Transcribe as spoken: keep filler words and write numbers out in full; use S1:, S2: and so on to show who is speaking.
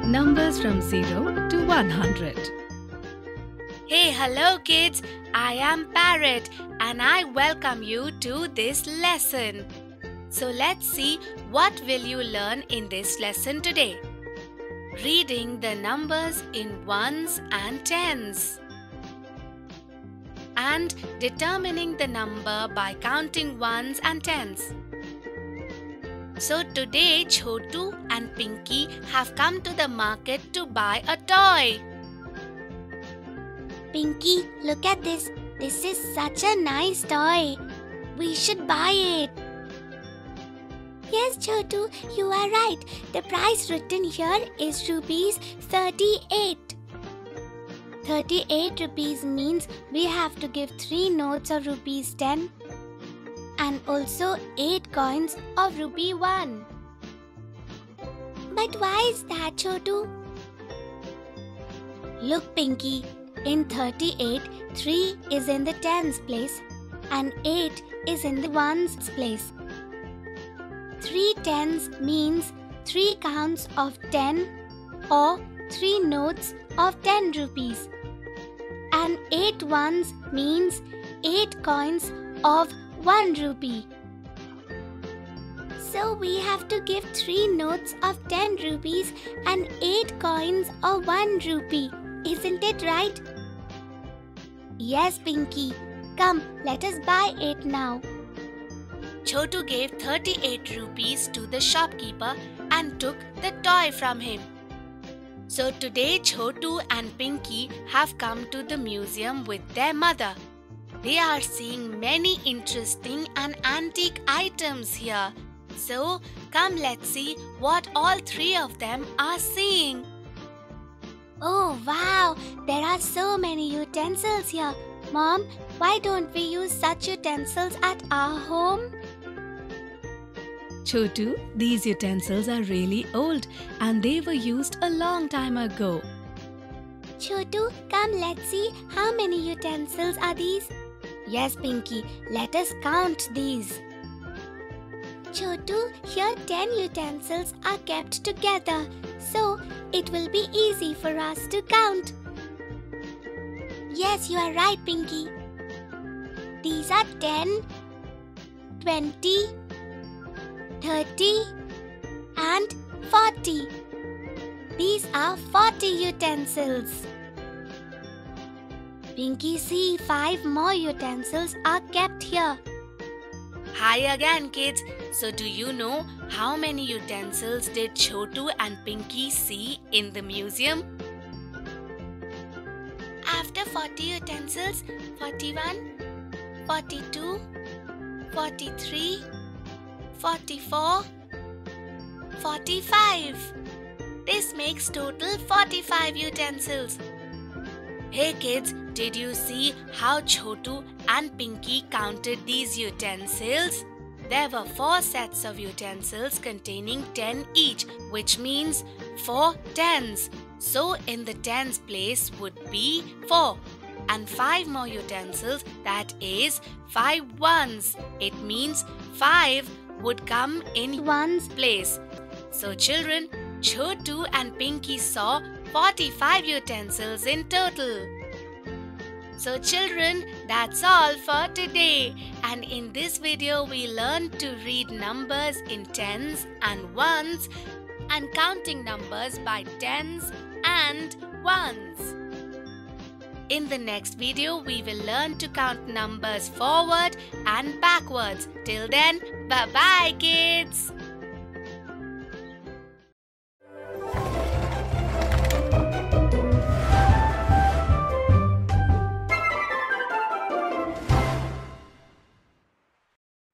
S1: Numbers from zero to one hundred.
S2: Hey, hello kids, I am Parrot and I welcome you to this lesson. So let's see what will you learn in this lesson today. Reading the numbers in ones and tens. And determining the number by counting ones and tens. So today Chotu and Pinky have come to the market to buy a toy.
S3: Pinky, look at this. This is such a nice toy. We should buy it. Yes, Chotu, you are right. The price written here is rupees thirty-eight. thirty-eight rupees means we have to give three notes of rupees ten and also eight coins of rupee one. But why is that, Chotu? Look, Pinky, in thirty-eight, three is in the tens place and eight is in the ones place. Three tens means three counts of ten or three notes of ten rupees. And eight ones means eight coins of one rupee. So we have to give three notes of ten rupees and eight coins of one rupee. Isn't it right? Yes, Pinky. Come, let us buy it now.
S2: Chotu gave thirty-eight rupees to the shopkeeper and took the toy from him. So today Chotu and Pinky have come to the museum with their mother. They are seeing many interesting and antique items here. So come, let's see what all three of them are seeing.
S3: Oh wow, there are so many utensils here. Mom, why don't we use such utensils at our home?
S1: Chotu, these utensils are really old and they were used a long time ago.
S3: Chotu, come, let's see how many utensils are these. Yes, Pinky, let us count these. Chotu, here ten utensils are kept together, so it will be easy for us to count. Yes, you are right, Pinky. These are ten, twenty, thirty and forty. These are forty utensils. Pinky, see, five more utensils are kept here.
S2: Hi again, kids. So do you know how many utensils did Chotu and Pinky see in the museum?
S3: After forty utensils, forty-one, forty-two, forty-three, forty-four, forty-five. This makes total forty-five utensils. Hey kids, did you see how Chotu and Pinky counted these utensils? There were four sets of utensils containing ten each, which means four tens. So in the tens place would be four. And five more utensils, that is five ones. It means five would come in ones place. So children, Chotu and Pinky saw forty-five utensils in total. So children, that's all for today. And in this video, we learned to read numbers in tens and ones and counting numbers by tens and ones. In the next video, we will learn to count numbers forward and backwards. Till then, bye-bye kids!